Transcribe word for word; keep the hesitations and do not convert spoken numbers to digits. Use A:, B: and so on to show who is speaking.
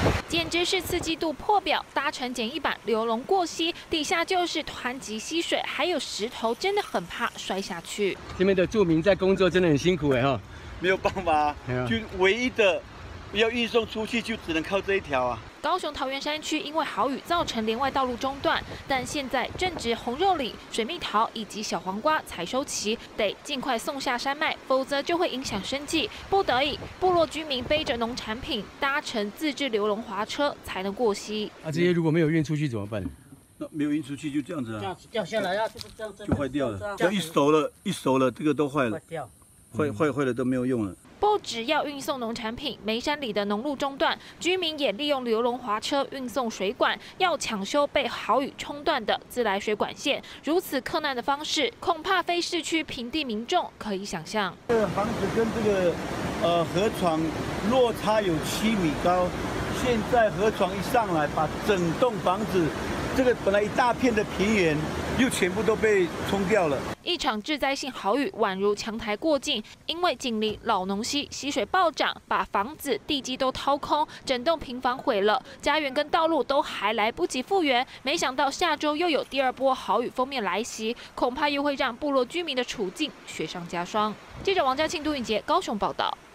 A: 简直是刺激度破表，搭乘简易版流龙过溪，底下就是湍急溪水，还有石头，真的很怕摔下去。
B: 这边的住民在工作真的很辛苦哎哈，
C: 没有办法、啊，就唯一的要运送出去，就只能靠这一条啊。
A: 高雄桃园山区因为豪雨造成连外道路中断，但现在正值红肉李、水蜜桃以及小黄瓜采收期，得尽快送下山卖，否则就会影响生计。不得已，部落居民背着农产品，搭乘自制流龙滑车才能过溪。
B: 啊，这些如果没有运出去怎么办？
C: 那没有运出去就这样子啊，
D: 这样掉下来啊，这样
C: 就坏掉了。这样一熟了，一熟了，这个都坏了，坏坏坏了都没有用了。
A: 不只要运送农产品，梅山里的农路中断，居民也利用流龙滑车运送水管，要抢修被豪雨冲断的自来水管线。如此克难的方式，恐怕非市区平地民众可以想象。
C: 这个房子跟这个呃河床落差有七米高，现在河床一上来，把整栋房子这个本来一大片的平原，又全部都被冲掉了。
A: 一场致灾性豪雨宛如强台过境，因为紧邻老农溪，溪水暴涨，把房子、地基都掏空，整栋平房毁了，家园跟道路都还来不及复原。没想到下周又有第二波豪雨锋面来袭，恐怕又会让部落居民的处境雪上加霜。记者王家庆、杜允杰高雄报道。